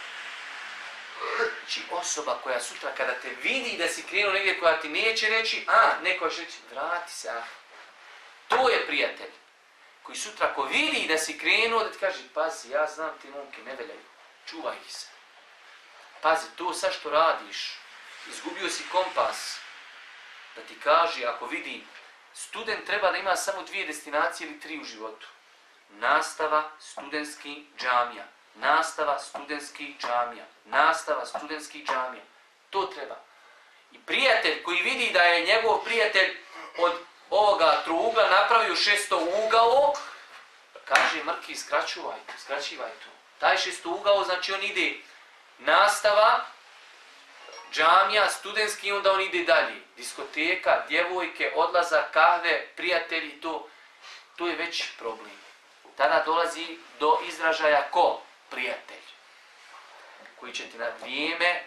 B: Znači osoba koja sutra kada te vidi da si krenuo negdje koja ti neće reći, a neko će reći, vrati se, a. To je prijatelj. Koji sutra ko vidi da si krenuo da ti kaže, pazi, ja znam ti momke, ne veljaju, čuvaj ih se. Pazi, to sad što radiš, izgubio si kompas, da ti kaže, ako vidi, student treba da ima samo dvije destinacije ili tri u životu. Nastava, studentski, džamija. Nastava, studentski, džamija. Nastava, studentski, džamija. To treba. I prijatelj koji vidi da je njegov prijatelj od ovoga trougla napravio šesto ugao, kaže, Mrki, skraćuvaj to, skraćivaj to. Taj šesto ugao, znači on ide nastava, džamija, studentski, onda on ide dalje. Diskoteka, djevojke, odlazak, kahve, prijatelji, to, to je već problem. Tada dolazi do izražaja ko? Prijatelj. Koji će ti na vrijeme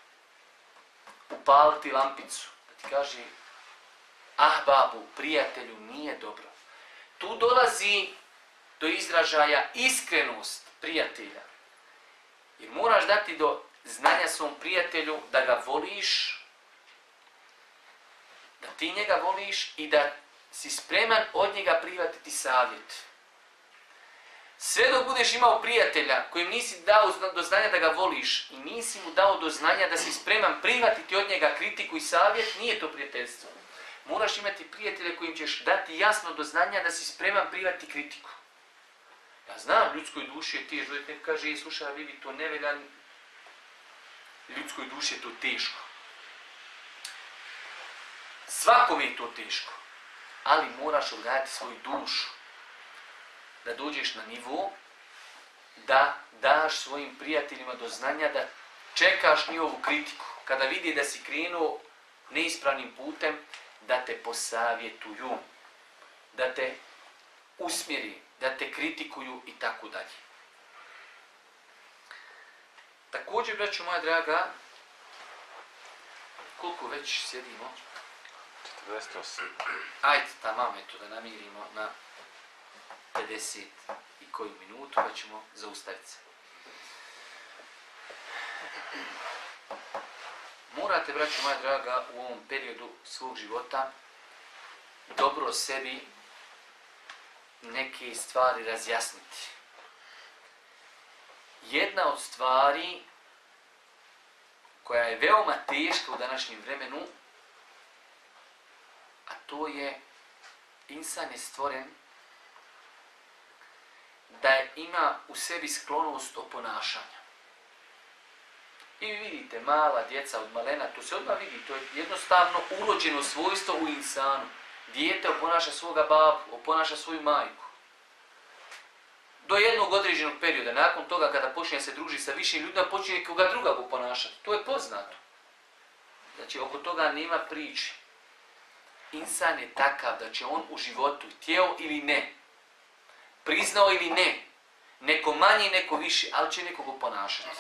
B: upaliti lampicu. Da ti kaže, ah babu, prijatelju, nije dobro. Tu dolazi do izražaja iskrenost prijatelja. Jer moraš dati do znanja svom prijatelju da ga voliš, da ti njega voliš i da si spreman od njega prihvatiti savjet. Sve dok budeš imao prijatelja kojim nisi dao do znanja da ga voliš i nisi mu dao do znanja da si spreman prihvatiti od njega kritiku i savjet, nije to prijateljstvo. Moraš imati prijatelje kojim ćeš dati jasno do znanja da si spreman prihvatiti kritiku. Ja znam, ljudskoj duši je teško. Neko kaže, slušaj, vidi, to ne velja. Ljudskoj duši je to teško. Svakome je to teško. Ali moraš odgajati svoju dušu. Da dođeš na nivo, da daš svojim prijateljima do znanja, da čekaš njihovu kritiku. Kada vidi da si krenuo neispravnim putem, da te posavjetuju, da te usmjeri, da te kritikuju i tako dalje. Također, braćo moja draga, koliko već sjedimo?
C: četrdeset osam.
B: Ajde, tamam, eto, da namirimo na pedeset i koju minutu, pa ćemo zaustaviti se. Morate, braćo moja draga, u ovom periodu svog života dobro sebi neke stvari razjasniti. Jedna od stvari koja je veoma teška u današnjem vremenu, a to je insan je stvoren da ima u sebi sklonost oponašanja. I vi vidite, mala djeca od malena, to se odmah vidi, to je jednostavno urođeno svojstvo u insanu. Dijete oponaša svoga babu, oponaša svoju majku. Do jednog određenog perioda, nakon toga kada počne se druži sa višim ljudima, počne koga druga oponašati. To je poznato. Znači, oko toga nema priče. Insan je takav da će on u životu, htjeo ili ne, priznao ili ne, Neko manje, neko više, ali će nekoga ponašati.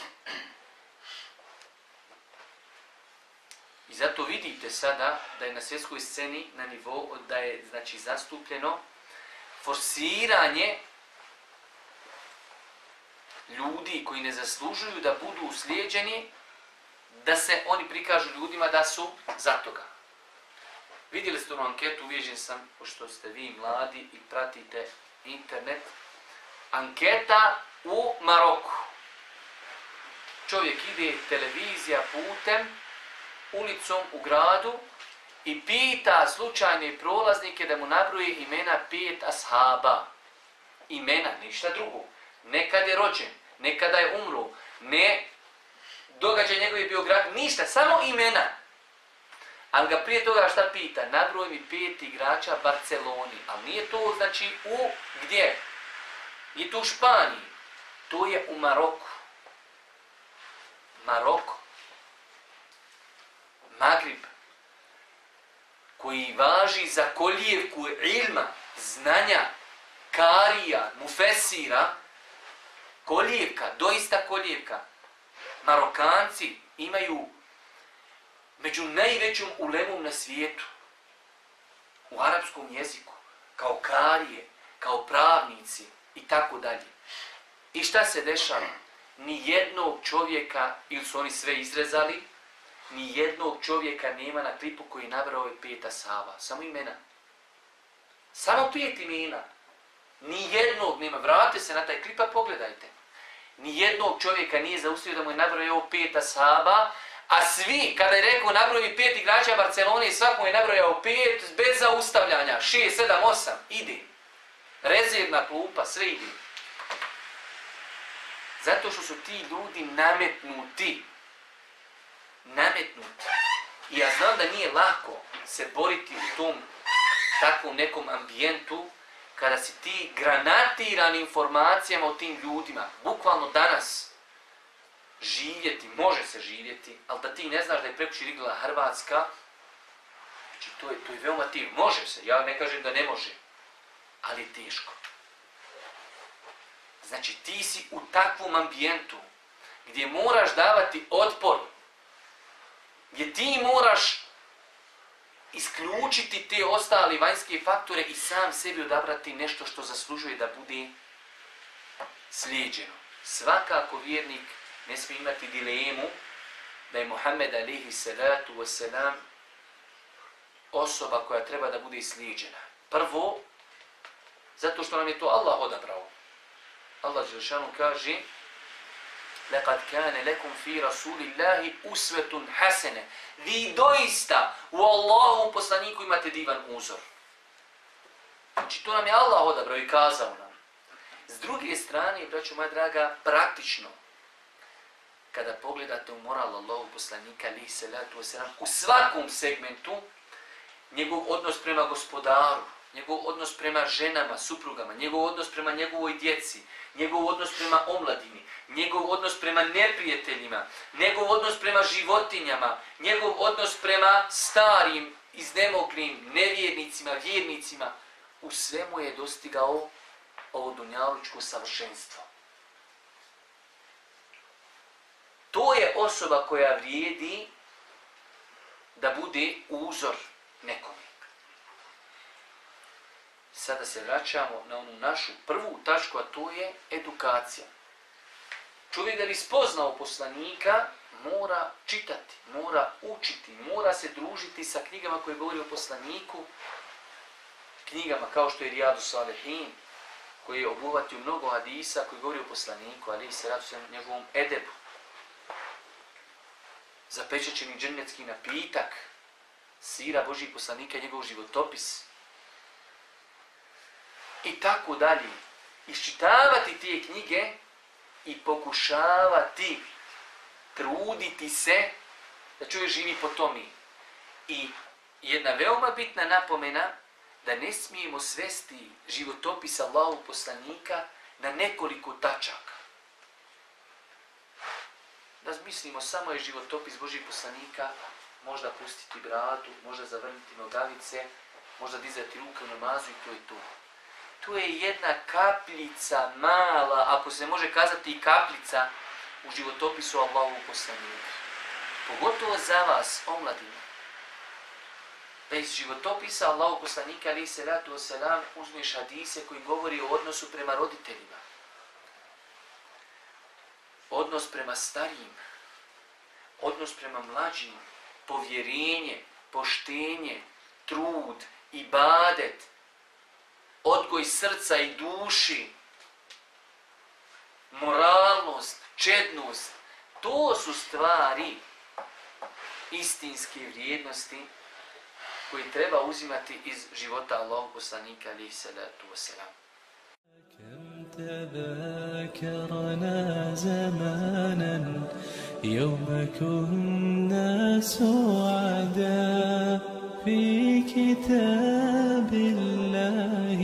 B: I zato vidite sada da je na svjetskoj sceni na nivou, da je znači zastupljeno forsiranje ljudi koji ne zaslužuju da budu uslijeđeni, da se oni prikažu ljudima da su za toga. Vidjeli ste onu anketu, uvježen sam, pošto ste vi mladi i pratite internet, anketa u Maroku. Čovjek ide televizija putem, ulicom u gradu i pita slučajne prolaznike da mu nabroje imena pet ashaba. Imena, ništa drugo. Ne kad je rođen, ne kada je umro, ne događaj njegove biografije, ništa, samo imena. Ali ga prije toga šta pita? Nabroj mi pet igrača Barceloni. Ali nije to znači u gdje? Nije to u Španiji. To je u Maroku. Maroko. Magrib. Koji važi za kolijevku ilma, znanja, karija, mufesira. Kolijevka, doista kolijevka. Marokanci imaju među najvećom ulemom na svijetu. U arapskom jeziku. Kao karije, kao pravnici i tako dalje. I šta se dešava? Ni jednog čovjeka, ili su oni sve izrezali, ni jednog čovjeka nema na klipu koji je nabrao ove pet ashaba. Samo imena. Samo pet imena. Ni jednog nema. Vratite se na taj klip, pa pogledajte. Ni jednog čovjeka nije zaustavio da mu je nabrao ovo pet ashaba, a svi, kada je rekao nabroji pet igrača Barcelone i svako je nabrojao pet bez zaustavljanja, šest, sedam, osam, ide. Rezervna klupa, sve ide. Zato što su ti ljudi nametnuti. Nametnuti. I ja znam da nije lako se boriti u tom takvom nekom ambijentu kada si ti granatiran informacijama o tim ljudima. Bukvalno danas živjeti, može se živjeti, ali da ti ne znaš da je prekući igrala Hrvatska, znači to je, to je veoma teško. Može se, ja ne kažem da ne može, ali je teško. Znači ti si u takvom ambijentu gdje moraš davati otpor, gdje ti moraš isključiti te ostale vanjske faktore i sam sebi odabrati nešto što zaslužuje da bude slijeđeno. Svakako vjernik ne smije imati dilemu da je Muhammed alejhi salatu vesselam osoba koja treba da bude slijeđena. Prvo, zato što nam je to Allah odabrao. Allah dželešanu kaže: "Laqad kana lakum fi rasulillahi uswatun hasana." Vi doista u Allahovom poslaniku imate divan uzor. Znači to nam je Allah odabrao i kazao nam. S druge strane, braćo moja draga, praktično, kada pogledate u moral Allahovog poslanika alejhi salatu vesselam u svakom segmentu, njegov odnos prema gospodaru, njegov odnos prema ženama, suprugama, njegov odnos prema njegovoj djeci, njegov odnos prema omladini, njegov odnos prema neprijateljima, njegov odnos prema životinjama, njegov odnos prema starim, iznemoglim, nevjernicima, vjernicima, u svemu je dostigao ovo dunjalučko savršenstvo. To je osoba koja vrijedi da bude uzor nekome. Sada se vraćamo na onu našu prvu tačku, a to je edukacija. Čovjek da bi spoznao poslanika mora čitati, mora učiti, mora se družiti sa knjigama koje govori o poslaniku, knjigama kao što je Rijadu Salihin, koji je obuhvatio mnogo hadisa koji govori o poslaniku, ali se radi o njegovom edebu. Zapečećeni džennetski napitak, sira Božih poslanika i njegov životopis. I tako dalje. Iščitavati te knjige i pokušavati truditi se da čovjek živi po tome. I jedna veoma bitna napomena da ne smijemo svesti životopis Allahovog poslanika na nekoliko tačaka. Da mislimo samo je životopis Božih poslanika, možda pustiti bradu, možda zavrniti nogavice, možda dizati ruke u namazu i to je to. To je jedna kapljica mala, ako se može kazati i kapljica, u životopisu Allahovog poslanika. Pogotovo za vas, omladina. Bez životopisa Allahovog poslanika, alejhi selatu vesselam, uzmeš hadise koji govori o odnosu prema roditeljima. Odnos prema starijim. Odnos prema mlađim. Povjerenje, poštenje, trud, ibadet, odgoj srca i duši, moralnost, čednost. To su stvari istinske vrijednosti koje treba uzimati iz života Allahovog poslanika, alejhi selatu vesselam.
A: كم تذاكرنا زمانا يوم كنا سعدا في كتاب الله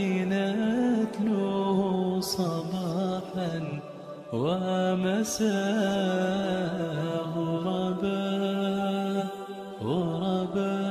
A: نتلوه صباحا ومساء غربا غربا